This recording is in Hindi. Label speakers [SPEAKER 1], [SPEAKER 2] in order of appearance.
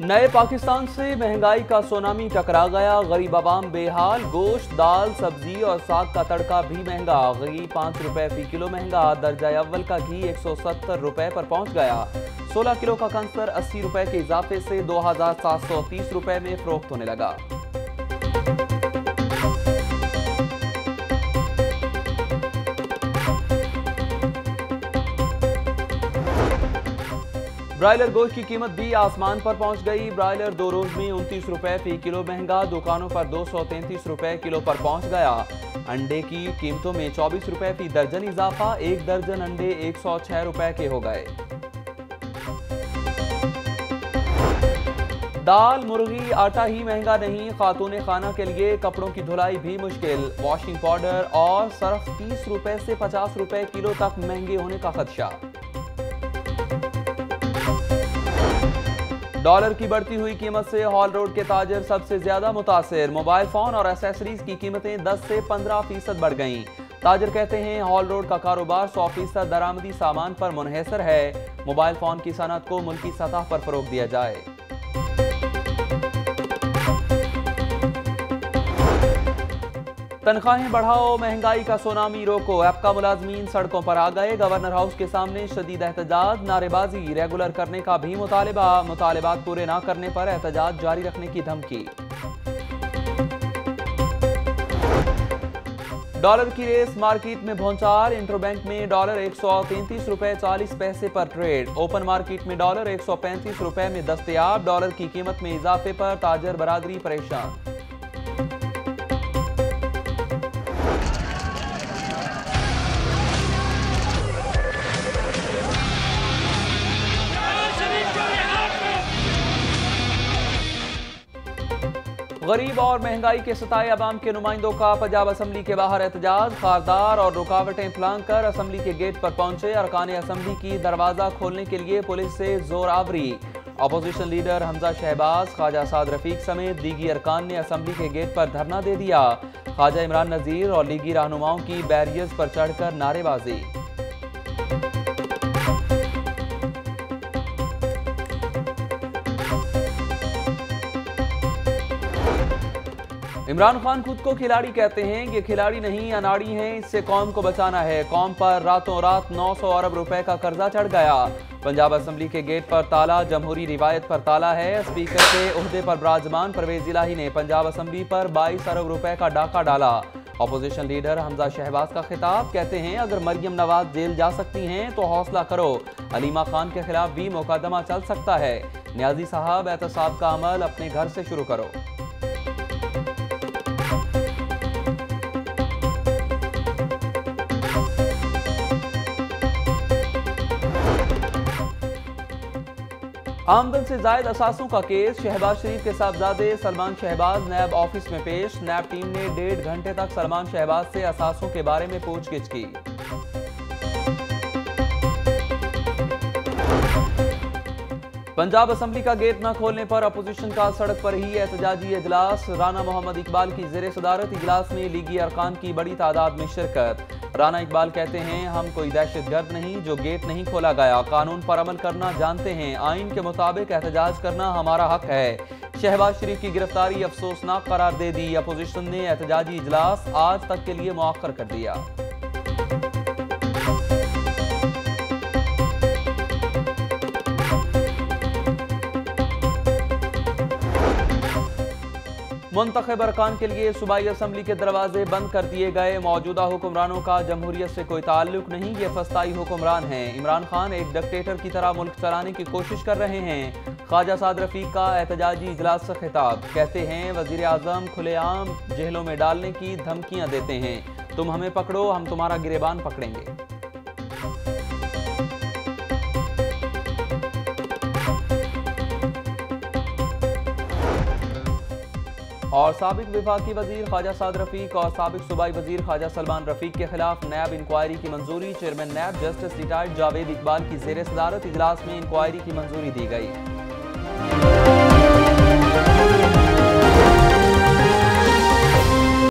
[SPEAKER 1] नए पाकिस्तान से महंगाई का सुनामी टकरा गया। गरीब आवाम बेहाल। गोश्त, दाल, सब्जी और साग का तड़का भी महंगा। घी 5 रुपए फी किलो महंगा। दर्जा अव्वल का घी 170 रुपए पर पहुंच गया। 16 किलो का कंसर 80 रुपए के इजाफे से 2730 रुपए में फरोख्त होने लगा। ब्रायलर गोश्त की कीमत भी आसमान पर पहुंच गई। ब्रायलर 2 रोज में 29 रुपए फी किलो महंगा। दुकानों पर 233 रुपए किलो पर पहुंच गया। अंडे की कीमतों में 24 रुपए फी दर्जन इजाफा। 1 दर्जन अंडे 106 रुपए के हो गए। दाल, मुर्गी, आटा ही महंगा नहीं, खातून खाना के लिए कपड़ों की धुलाई भी मुश्किल। वॉशिंग पाउडर और सर्फ 30 रुपए से 50 रुपए किलो तक महंगे होने का खदशा। डॉलर की बढ़ती हुई कीमत से हॉल रोड के ताजर सबसे ज्यादा मुतासिर। मोबाइल फोन और एसेसरीज की कीमतें 10 से 15% बढ़ गईं। ताजर कहते हैं हॉल रोड का कारोबार 100% दरामदी सामान पर मुनहसर है। मोबाइल फोन की सनत को मुल्की सतह पर फरोग दिया जाए। तनख्वाहें बढ़ाओ, महंगाई का सुनामी रोको। ऐप का मुलाजमीन सड़कों पर आ गए। गवर्नर हाउस के सामने शदीद एहतजाज, नारेबाजी। रेगुलर करने का भी मुतालिबा। मुतालिबात पूरे ना करने पर एहतजाज जारी रखने की धमकी। डॉलर की रेस मार्केट में भौचार। इंटरबैंक में डॉलर 133 रुपए 40 पैसे पर ट्रेड। ओपन मार्केट में डॉलर 135 रुपए में दस्तयाब। डॉलर की कीमत में इजाफे पर ताजर बरादरी परेशान। गरीब और महंगाई के सताए अवाम के नुमाइंदों का पंजाब असम्बली के बाहर एहतजाज। खारदार और रुकावटें फलांग कर असम्बली के गेट पर पहुंचे। अरकान असम्बली की दरवाजा खोलने के लिए पुलिस से जोर आवरी। अपोजिशन लीडर हमजा शहबाज, ख्वाजा साद रफीक समेत दीगी अरकान ने असम्बली के गेट पर धरना दे दिया। ख्वाजा इमरान नजीर और लीगी रहनुमाओं की बैरियर्स पर चढ़कर नारेबाजी। इमरान-खान खुद को खिलाड़ी कहते हैं। ये खिलाड़ी नहीं अनाड़ी हैं, इससे कौम को बचाना है। कौम पर रातों रात 900 अरब रुपए का कर्जा चढ़ गया। पंजाब असम्बली के गेट पर ताला, जमहूरी रिवायत पर ताला है। स्पीकर के ओहदे पर विराजमान परवेज इलाही ने पंजाब असम्बली पर 22 अरब रुपए का डाका डाला। अपोजिशन लीडर हमजा शहबाज का खिताब, कहते हैं अगर मरियम नवाज जेल जा सकती हैं तो हौसला करो। अलीमा खान के खिलाफ भी मुकदमा चल सकता है। न्याजी साहब, एहतसाब का अमल अपने घर से शुरू करो। आमदन से जायद असासों का केस। शहबाज शरीफ के साहबजादे सलमान शहबाज नैब ऑफिस में पेश। नैब टीम ने 1.5 घंटे तक सलमान शहबाज से असासों के बारे में पूछगिछ की। पंजाब असम्बली का गेट न खोलने पर अपोजिशन का सड़क पर ही एहतजाजी इजलास। राना मोहम्मद इकबाल की ज़ेर सदारत इजलास में लीगी अरकान की बड़ी तादाद में शिरकत। राना इकबाल कहते हैं हम कोई दहशतगर्द नहीं जो गेट नहीं खोला गया। कानून पर अमल करना जानते हैं। आइन के मुताबिक एहतजाज करना हमारा हक है। शहबाज शरीफ की गिरफ्तारी अफसोसनाक करार दे दी। अपोजिशन ने एहतजाजी इजलास आज तक के लिए मुअख्खर कर दिया। मुंतखब अरकान के लिए सूबाई असम्बली के दरवाजे बंद कर दिए गए। मौजूदा हुक्मरानों का जमहूरियत से कोई ताल्लुक नहीं, ये फस्ताई हुक्मरान हैं। इमरान-खान एक डिक्टेटर की तरह मुल्क चलाने की कोशिश कर रहे हैं। ख्वाजा साद रफीक का एहतजाजी इजलास से खिताब, कहते हैं वजीर आजम खुलेआम जेलों में डालने की धमकियां देते हैं। तुम हमें पकड़ो, हम तुम्हारा गिरेबान पकड़ेंगे। और साबिक विफाकी वजीर ख्वाजा साद रफीक और साबिक सूबाई वजीर ख्वाजा सलमान रफीक के खिलाफ नैब इंक्वायरी की मंजूरी। Chairman NAB justice retired Javed Iqbal की ज़ेर सदारत इजलास में इंक्वायरी की मंजूरी दी गई।